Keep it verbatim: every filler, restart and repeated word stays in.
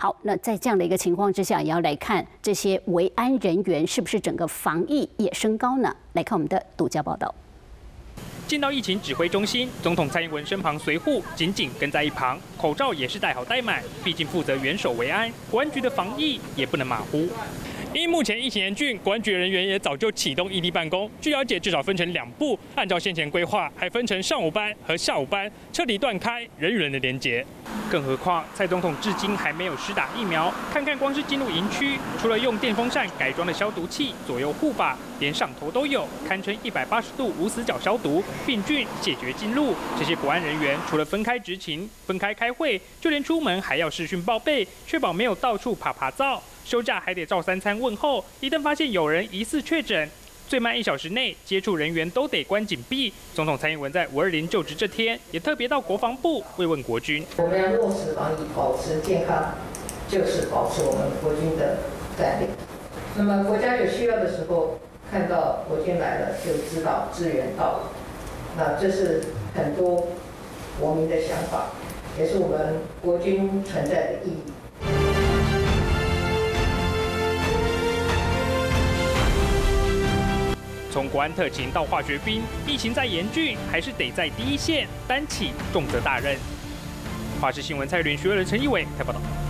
好，那在这样的一个情况之下，也要来看这些维安人员是不是整个防疫也升高呢？来看我们的独家报道。 进到疫情指挥中心，总统蔡英文身旁随护紧紧跟在一旁，口罩也是戴好戴满。毕竟负责元首维安，国安局的防疫也不能马虎。因目前疫情严峻，国安局人员也早就启动异地办公。据了解，至少分成两步，按照先前规划，还分成上午班和下午班，彻底断开人与人的连结。更何况，蔡总统至今还没有施打疫苗。看看光是进入营区，除了用电风扇改装的消毒器左右护法，连上头都有，堪称一百八十度无死角消毒。 病菌解决进入，这些国安人员除了分开执勤、分开开会，就连出门还要视讯报备，确保没有到处爬爬灶。休假还得照三餐问候，一旦发现有人疑似确诊，最慢一小时内接触人员都得关紧闭。总统蔡英文在五二零就职这天，也特别到国防部慰问国军。 我们要落实防疫，保持健康，就是保持我们国军的战力。那么国家有需要的时候，看到国军来了，就知道支援到了。 那这是很多国民的想法，也是我们国军存在的意义。 从国安特勤到化学兵，疫情再严峻，还是得在第一线担起重责大任。华视新闻蔡云、徐伟仁、陈一伟台报道。